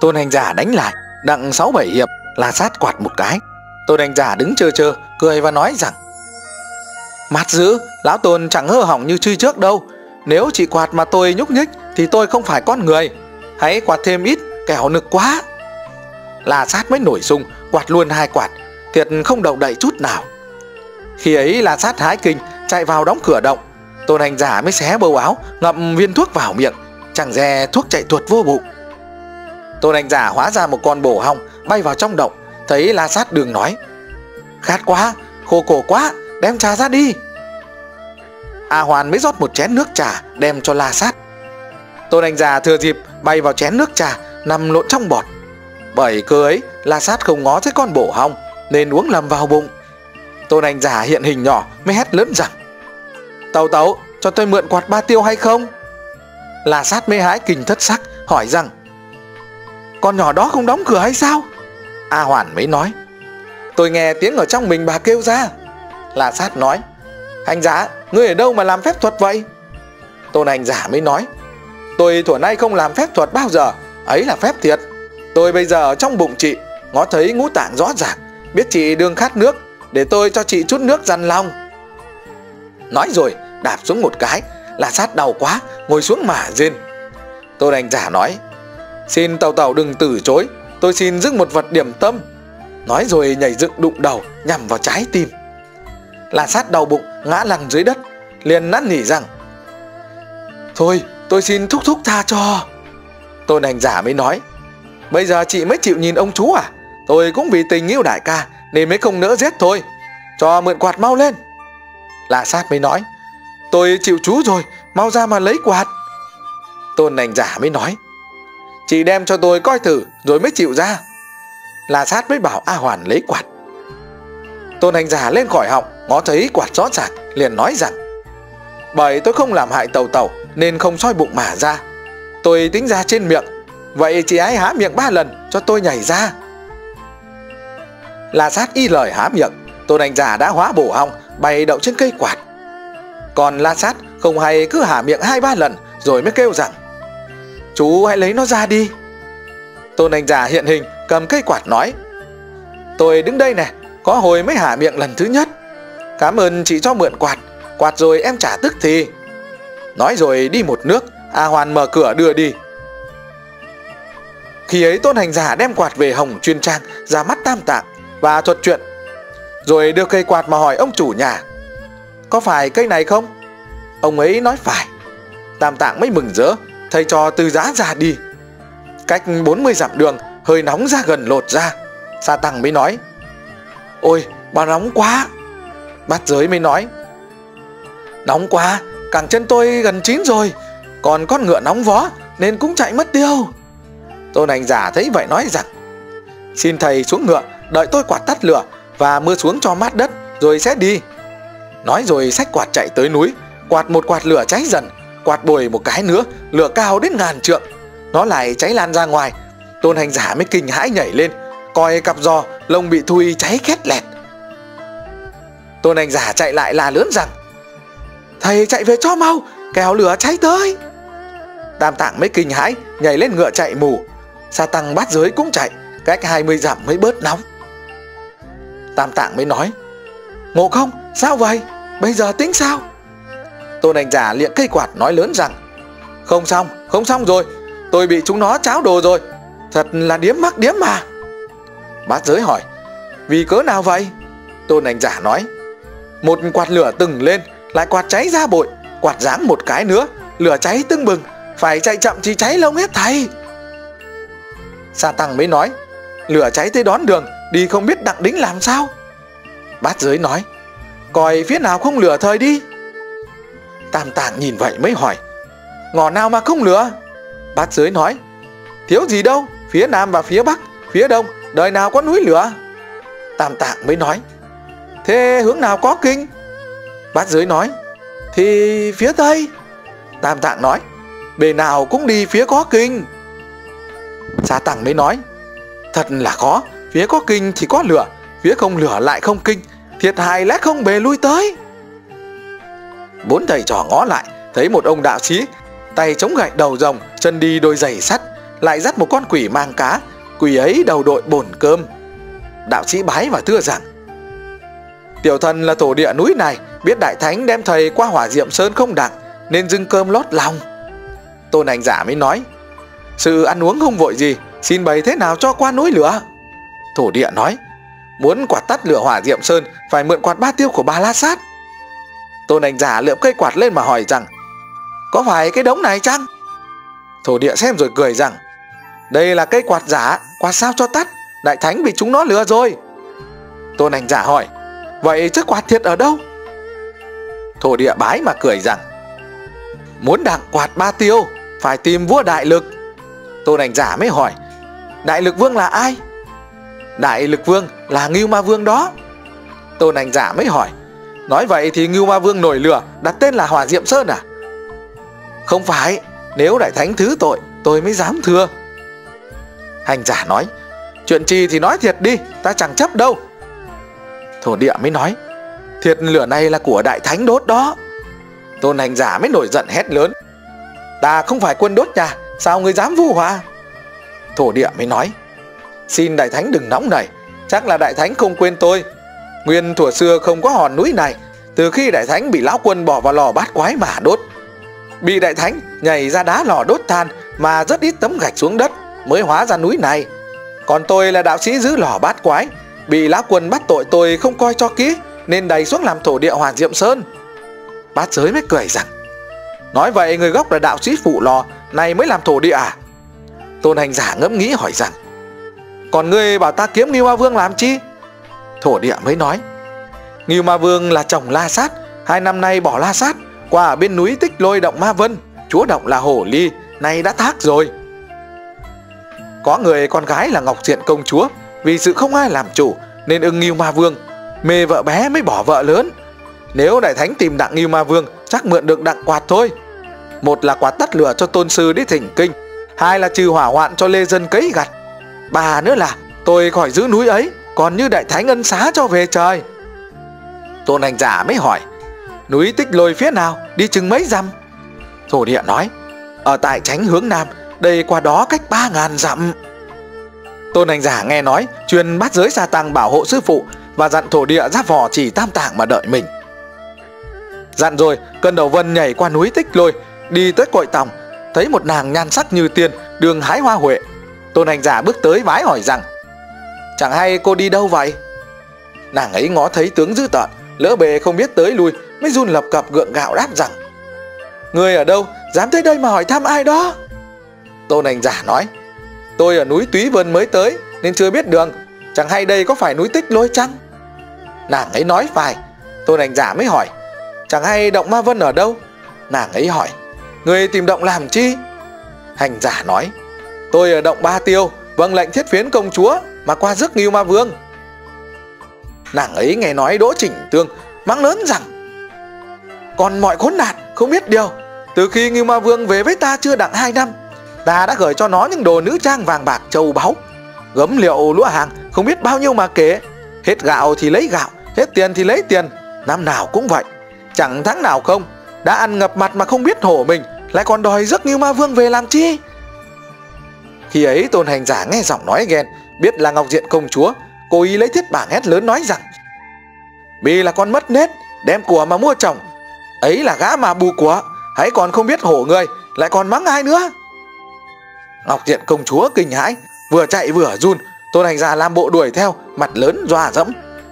Tôn hành giả đánh lại, đặng 6-7 hiệp, La Sát quạt một cái. Tôn hành giả đứng chơ chơ, cười và nói rằng: Mặt dữ, lão Tôn chẳng hư hỏng như truy trước đâu. Nếu chỉ quạt mà tôi nhúc nhích thì tôi không phải con người. Hãy quạt thêm ít, kẻo nực quá. La Sát mới nổi sung, quạt luôn 2 quạt, thiệt không động đậy chút nào. Khi ấy La Sát hái kinh, chạy vào đóng cửa động. Tôn hành giả mới xé bầu áo, ngậm viên thuốc vào miệng, chẳng dè thuốc chạy tuột vô bụng. Tôn hành giả hóa ra một con bổ hong bay vào trong động, thấy La Sát đường nói: Khát quá, khô cổ quá, đem trà ra đi. A Hoàn mới rót một chén nước trà đem cho La Sát. Tôn hành giả thừa dịp bay vào chén nước trà, nằm lộn trong bọt. Bởi cơ ấy La Sát không ngó thấy con bổ hong nên uống lầm vào bụng. Tôn hành giả hiện hình nhỏ mới hét lớn rằng: Tẩu tẩu, cho tôi mượn quạt 3 tiêu hay không? La Sát mới hái kinh thất sắc, hỏi rằng: Con nhỏ đó không đóng cửa hay sao? A Hoàn mới nói: Tôi nghe tiếng ở trong mình bà kêu ra. La Sát nói: Hành giả, ngươi ở đâu mà làm phép thuật vậy? Tôn hành giả mới nói: Tôi thuở nay không làm phép thuật bao giờ, ấy là phép thiệt. Tôi bây giờ ở trong bụng chị, ngó thấy ngũ tạng rõ ràng, biết chị đương khát nước, để tôi cho chị chút nước dằn lòng. Nói rồi đạp xuống một cái, La Sát đau quá, ngồi xuống mà rên. Tôn hành giả nói: Xin tẩu tẩu đừng từ chối, tôi xin dâng một vật điểm tâm. Nói rồi nhảy dựng đụng đầu nhằm vào trái tim. La Sát đau bụng ngã lăn dưới đất, liền năn nỉ rằng: Thôi tôi xin thúc thúc tha cho. Tôn hành giả mới nói: Bây giờ chị mới chịu nhìn ông chú à? Tôi cũng vì tình yêu đại ca nên mới không nỡ giết thôi, cho mượn quạt mau lên. La Sát mới nói: Tôi chịu chú rồi, mau ra mà lấy quạt. Tôn hành giả mới nói: Chị đem cho tôi coi thử rồi mới chịu ra. La Sát mới bảo A Hoàn lấy quạt. Tôn hành giả lên khỏi họng, ngó thấy quạt rõ ràng, liền nói rằng: Bởi tôi không làm hại tẩu tẩu nên không soi bụng mà ra. Tôi tính ra trên miệng, vậy chị ấy há miệng 3 lần cho tôi nhảy ra. La Sát y lời há miệng, Tôn hành giả đã hóa bổ hong bay đậu trên cây quạt. Còn La Sát không hay cứ há miệng 2-3 lần rồi mới kêu rằng: Chú hãy lấy nó ra đi. Tôn hành giả hiện hình cầm cây quạt nói: Tôi đứng đây nè, có hồi mới há miệng lần thứ nhất. Cảm ơn chị cho mượn quạt, quạt rồi em trả tức thì. Nói rồi đi một nước, A Hoàn mở cửa đưa đi. Khi ấy Tôn hành giả đem quạt về Hồng Chuyên Trang ra mắt Tam Tạng và thuật chuyện, rồi đưa cây quạt mà hỏi ông chủ nhà: Có phải cây này không? Ông ấy nói phải. Tam Tạng mới mừng rỡ, thầy trò từ giã ra đi. Cách 40 dặm đường, hơi nóng ra gần lột ra. Sa Tăng mới nói: Ôi bà nóng quá. Bát Giới mới nói: Nóng quá, cẳng chân tôi gần chín rồi, còn con ngựa nóng vó nên cũng chạy mất tiêu. Tôn hành giả thấy vậy nói rằng: Xin thầy xuống ngựa, đợi tôi quạt tắt lửa và mưa xuống cho mát đất rồi sẽ đi. Nói rồi xách quạt chạy tới núi, quạt một quạt lửa cháy dần, quạt bồi một cái nữa, lửa cao đến 1000 trượng, nó lại cháy lan ra ngoài. Tôn hành giả mới kinh hãi nhảy lên, coi cặp giò lông bị thui cháy khét lẹt. Tôn hành giả chạy lại la lớn rằng: Thầy chạy về cho mau, kẻo lửa cháy tới. Tam Tạng mới kinh hãi nhảy lên ngựa chạy mù. Sa Tăng Bát Giới cũng chạy, cách 20 dặm mới bớt nóng. Tam Tạng mới nói: Ngộ Không, sao vậy? Bây giờ tính sao? Tôn hành giả liệng cây quạt nói lớn rằng: Không xong rồi, tôi bị chúng nó cháo đồ rồi, thật là điếm mắc điếm mà. Bát Giới hỏi: Vì cớ nào vậy? Tôn hành giả nói: Một quạt lửa từng lên, lại quạt cháy ra bội, quạt giáng một cái nữa, lửa cháy tưng bừng, phải chạy chậm thì cháy lông hết thầy. Sa Tăng mới nói: Lửa cháy tới đón đường, đi không biết đặng đính làm sao? Bát Giới nói: Coi phía nào không lửa thời đi. Tam Tạng nhìn vậy mới hỏi: Ngõ nào mà không lửa? Bát Giới nói: Thiếu gì đâu, phía Nam và phía Bắc, phía Đông, đời nào có núi lửa. Tam Tạng mới nói: Thế hướng nào có kinh? Bát Giới nói: Thì phía Tây. Tam Tạng nói: Bề nào cũng đi phía có kinh. Sa Tăng mới nói: Thật là khó, phía có kinh thì có lửa, phía không lửa lại không kinh, thiệt hại lẽ không bề lui tới. 4 thầy trò ngó lại, thấy một ông đạo sĩ tay chống gậy đầu rồng, chân đi đôi giày sắt, lại dắt một con quỷ mang cá. Quỷ ấy đầu đội bồn cơm. Đạo sĩ bái và thưa rằng: tiểu thần là thổ địa núi này, biết đại thánh đem thầy qua Hỏa Diệm Sơn không đặng, nên dâng cơm lót lòng. Tôn hành giả mới nói: sự ăn uống không vội gì, xin bày thế nào cho qua núi lửa. Thổ địa nói: muốn quạt tắt lửa Hỏa Diệm Sơn phải mượn quạt ba tiêu của Bà La Sát. Tôn hành giả lượm cây quạt lên mà hỏi rằng: có phải cái đống này chăng? Thổ địa xem rồi cười rằng: đây là cây quạt giả, quạt sao cho tắt, đại thánh bị chúng nó lừa rồi. Tôn hành giả hỏi: vậy chiếc quạt thiệt ở đâu? Thổ địa bái mà cười rằng: muốn đặng quạt ba tiêu phải tìm vua Đại Lực. Tôn hành giả mới hỏi: Đại Lực Vương là ai? Đại Lực Vương là Ngưu Ma Vương đó. Tôn hành giả mới hỏi: nói vậy thì Ngưu Ma Vương nổi lửa đặt tên là Hỏa Diệm Sơn à? Không phải, nếu đại thánh thứ tội tôi mới dám thưa. Hành giả nói: chuyện chi thì nói thiệt đi, ta chẳng chấp đâu. Thổ địa mới nói: thiệt lửa này là của đại thánh đốt đó. Tôn hành giả mới nổi giận hét lớn: ta không phải quân đốt nhà, sao ngươi dám vu họa? Thổ địa mới nói: xin đại thánh đừng nóng nảy, chắc là đại thánh không quên tôi. Nguyên thuở xưa không có hòn núi này, từ khi đại thánh bị lão quân bỏ vào lò bát quái mà đốt. Bị đại thánh nhảy ra đá lò đốt than mà rất ít tấm gạch xuống đất mới hóa ra núi này. Còn tôi là đạo sĩ giữ lò bát quái, bị lão quân bắt tội tôi không coi cho kỹ, nên đày xuống làm thổ địa Hỏa Diệm Sơn. Bát giới mới cười rằng: nói vậy người gốc là đạo sĩ phụ lò này mới làm thổ địa à? Tôn hành giả ngẫm nghĩ hỏi rằng: còn ngươi bảo ta kiếm Ngưu Ma Vương làm chi? Thổ địa mới nói: Ngưu Ma Vương là chồng La Sát, 2 năm nay bỏ La Sát qua ở bên núi Tích Lôi động Ma Vân, chúa động là Hổ Ly, nay đã thác rồi. Có người con gái là Ngọc Diện công chúa, vì sự không ai làm chủ nên ưng Ngưu Ma Vương, mê vợ bé mới bỏ vợ lớn. Nếu đại thánh tìm đặng Ngưu Ma Vương chắc mượn được đặng quạt thôi. Một là quạt tắt lửa cho tôn sư đi thỉnh kinh, 2 là trừ hỏa hoạn cho lê dân cấy gặt, 3 nữa là tôi khỏi giữ núi ấy, còn như đại thánh ân xá cho về trời. Tôn hành giả mới hỏi: núi Tích Lôi phía nào, đi chừng mấy dặm? Thổ địa nói: ở tại chánh hướng nam, đây qua đó cách 3000 dặm. Tôn hành giả nghe nói, truyền bát giới sa tăng bảo hộ sư phụ và dặn thổ địa giáp vò chỉ tam tạng mà đợi mình. Dặn rồi, Cân Đầu Vân nhảy qua núi Tích Lôi, đi tới cội tòng, thấy một nàng nhan sắc như tiên, đường hái hoa huệ. Tôn hành giả bước tới vái hỏi rằng: chẳng hay cô đi đâu vậy? Nàng ấy ngó thấy tướng dữ tợn, lỡ bề không biết tới lui, mới run lập cập gượng gạo đáp rằng: người ở đâu, dám tới đây mà hỏi thăm ai đó? Tôn hành giả nói: tôi ở núi Túy Vân mới tới nên chưa biết đường, chẳng hay đây có phải núi Tích Lôi chăng? Nàng ấy nói phải. Tôn hành giả mới hỏi: chẳng hay động Ma Vân ở đâu? Nàng ấy hỏi: người tìm động làm chi? Hành giả nói: tôi ở động Ba Tiêu, vâng lệnh Thiết Phiến công chúa mà qua rước Ngưu Ma Vương. Nàng ấy nghe nói Đỗ Chỉnh Tương, mắng lớn rằng: còn mọi khốn nạn không biết điều, từ khi Ngưu Ma Vương về với ta chưa đặng 2 năm, ta đã gửi cho nó những đồ nữ trang vàng bạc châu báu, gấm liệu lúa hàng không biết bao nhiêu mà kể. Hết gạo thì lấy gạo, hết tiền thì lấy tiền, năm nào cũng vậy, chẳng tháng nào không. Đã ăn ngập mặt mà không biết hổ mình, lại còn đòi rước Ngưu Ma Vương về làm chi? Khi ấy Tôn hành giả nghe giọng nói ghen, biết là Ngọc Diện công chúa, cô ý lấy thiết bảng hét lớn nói rằng: vì là con mất nết, đem của mà mua chồng, ấy là gã mà bù của, hãy còn không biết hổ người, lại còn mắng ai nữa? Ngọc Diện công chúa kinh hãi, vừa chạy vừa run. Tôn hành giả làm bộ đuổi theo, mặt lớn dọa dẫm.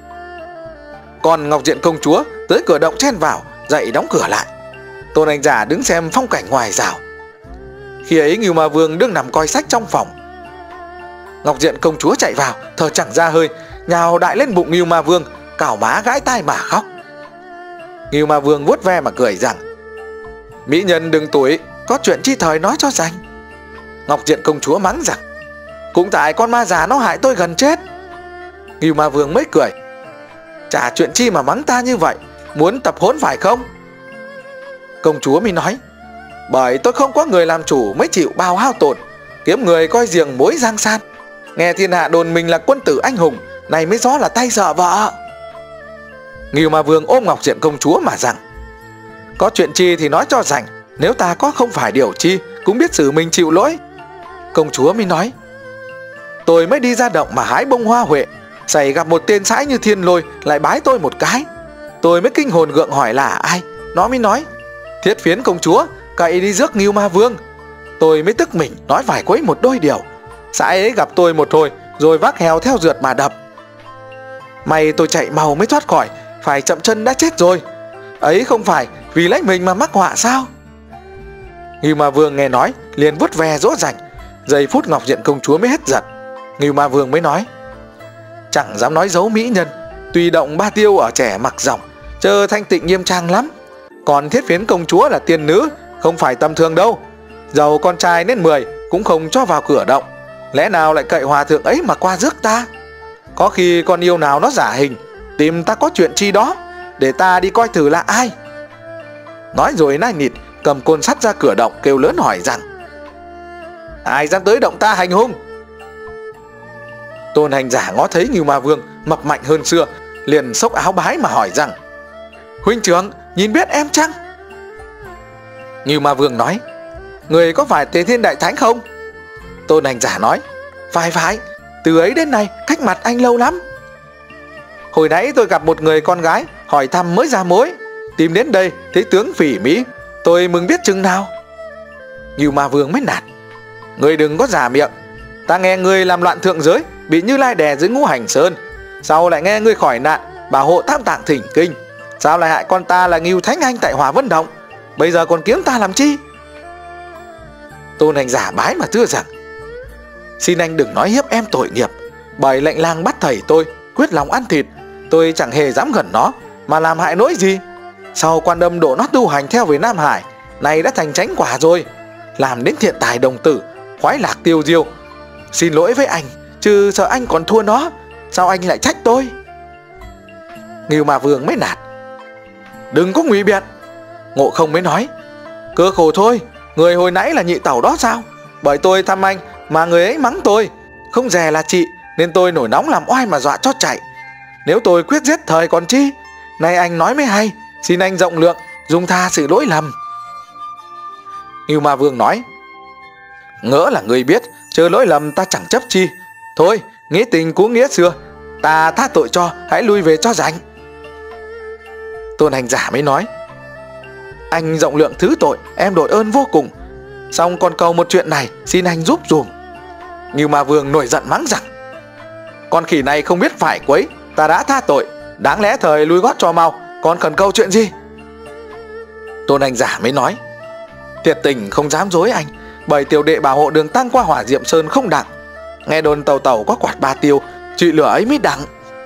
Còn Ngọc Diện công chúa tới cửa động chen vào, dậy đóng cửa lại. Tôn hành giả đứng xem phong cảnh ngoài rào. Khi ấy Ngưu Ma Vương đang nằm coi sách trong phòng. Ngọc Diện công chúa chạy vào, thở chẳng ra hơi, nhào đại lên bụng Ngưu Ma Vương, cào má gãi tai mà khóc. Ngưu Ma Vương vuốt ve mà cười rằng: mỹ nhân đừng tuổi, có chuyện chi thời nói cho rành. Ngọc Diện công chúa mắng rằng: cũng tại con ma già nó hại tôi gần chết. Ngưu Ma Vương mới cười: chả chuyện chi mà mắng ta như vậy, muốn tập hốn phải không? Công chúa mới nói: bởi tôi không có người làm chủ mới chịu bao hao tổn, kiếm người coi giềng mối giang san, nghe thiên hạ đồn mình là quân tử anh hùng, này mới rõ là tay sợ vợ. Ngưu Ma Vương ôm Ngọc Diện công chúa mà rằng: có chuyện chi thì nói cho rành, nếu ta có không phải điều chi cũng biết xử mình chịu lỗi. Công chúa mới nói: tôi mới đi ra động mà hái bông hoa huệ, xảy gặp một tên sãi như Thiên Lôi lại bái tôi một cái. Tôi mới kinh hồn gượng hỏi là ai. Nó mới nói: Thiết Phiến công chúa cậy đi rước Ngưu Ma Vương. Tôi mới tức mình nói vài quấy một đôi điều. Sãi ấy gặp tôi một hồi rồi vác heo theo rượt mà đập. May tôi chạy mau mới thoát khỏi, phải chậm chân đã chết rồi. Ấy không phải vì lấy mình mà mắc họa sao? Ngưu Ma Vương nghe nói liền vuốt ve dỗ dành. Giây phút Ngọc Diện công chúa mới hết giận. Ngưu Ma Vương mới nói: chẳng dám nói giấu mỹ nhân, tùy động Ba Tiêu ở trẻ mặc rộng, chờ thanh tịnh nghiêm trang lắm. Còn Thiết Phiến công chúa là tiên nữ, không phải tầm thường đâu. Dầu con trai đến 10 cũng không cho vào cửa động. Lẽ nào lại cậy hòa thượng ấy mà qua rước ta? Có khi con yêu nào nó giả hình, tìm ta có chuyện chi đó, để ta đi coi thử là ai. Nói rồi nai nịt cầm côn sắt ra cửa động kêu lớn hỏi rằng: ai dám tới động ta hành hung? Tôn Hành Giả ngó thấy Ngưu Ma Vương mập mạnh hơn xưa, liền xốc áo bái mà hỏi rằng: huynh trưởng nhìn biết em chăng? Ngưu Ma Vương nói: người có phải Tế Thiên Đại Thánh không? Tôn Hành Giả nói: phải, từ ấy đến nay cách mặt anh lâu lắm. Hồi nãy tôi gặp một người con gái hỏi thăm mới ra mối, tìm đến đây thấy tướng phỉ mỹ, tôi mừng biết chừng nào. Ngưu Ma Vương mới nạt: người đừng có giả miệng. Ta nghe ngươi làm loạn thượng giới, bị Như Lai đè dưới Ngũ Hành Sơn, sau lại nghe ngươi khỏi nạn, bảo hộ Tam Tạng thỉnh kinh, sao lại hại con ta là Ngưu Thánh Anh tại Hỏa Vân Động? Bây giờ còn kiếm ta làm chi? Tôn Hành Giả bái mà thưa rằng: xin anh đừng nói hiếp em tội nghiệp. Bởi lệnh lang bắt thầy tôi quyết lòng ăn thịt, tôi chẳng hề dám gần nó mà làm hại nỗi gì. Sau Quan Âm độ nó tu hành theo về Nam Hải, này đã thành chánh quả rồi, làm đến thiện tài đồng tử, khoái lạc tiêu diêu. Xin lỗi với anh, chứ sợ anh còn thua nó, sao anh lại trách tôi? Ngưu Ma Vương mới nạt: đừng có ngụy biện. Ngộ Không mới nói: cơ khổ thôi, người hồi nãy là nhị tẩu đó sao? Bởi tôi thăm anh mà người ấy mắng tôi, không dè là chị, nên tôi nổi nóng làm oai mà dọa cho chạy. Nếu tôi quyết giết thời còn chi. Nay anh nói mới hay, xin anh rộng lượng, dung tha sự lỗi lầm. Ngưu Ma Vương nói: ngỡ là người biết, chớ lỗi lầm ta chẳng chấp chi. Thôi, nghĩa tình cũ nghĩa xưa, ta tha tội cho, hãy lui về cho rảnh. Tôn Hành Giả mới nói: anh rộng lượng thứ tội, em đội ơn vô cùng. Xong còn cầu một chuyện này, xin anh giúp dùm. Ngưu Ma Vương nổi giận mắng rằng: con khỉ này không biết phải quấy, ta đã tha tội, đáng lẽ thời lui gót cho mau, còn khẩn cầu chuyện gì? Tôn Hành Giả mới nói: thiệt tình không dám dối anh, bởi tiểu đệ bảo hộ đường tăng qua Hỏa Diệm Sơn không đặng. Nghe đồn tàu tàu có quạt Ba Tiêu, trị lửa ấy mới đặng.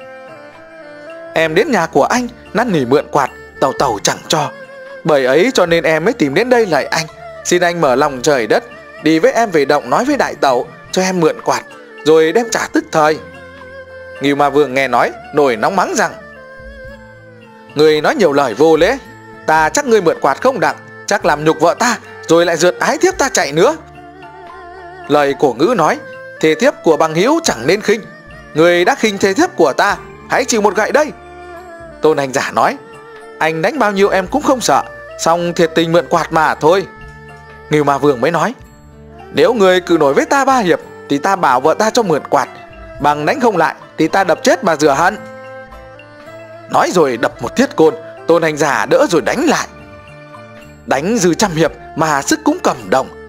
Em đến nhà của anh năn nỉ mượn quạt, tàu tàu chẳng cho. Bởi ấy cho nên em mới tìm đến đây lạy anh, xin anh mở lòng trời đất, đi với em về động nói với đại tẩu cho em mượn quạt, rồi đem trả tức thời. Ngưu Ma Vương nghe nói nổi nóng mắng rằng: người nói nhiều lời vô lễ, ta chắc ngươi mượn quạt không đặng, chắc làm nhục vợ ta, rồi lại rượt ái thiếp ta chạy nữa. Lời cổ ngữ nói: thê thiếp của bằng hữu chẳng nên khinh. Người đã khinh thê thiếp của ta, hãy chịu một gậy đây. Tôn Hành Giả nói: anh đánh bao nhiêu em cũng không sợ, xong thiệt tình mượn quạt mà thôi. Ngưu Ma Vương mới nói: nếu người cự nổi với ta 3 hiệp thì ta bảo vợ ta cho mượn quạt, bằng đánh không lại thì ta đập chết mà rửa hận. Nói rồi đập một thiết côn, Tôn Hành Giả đỡ rồi đánh lại. Đánh dư trăm hiệp mà sức cũng cầm đồng,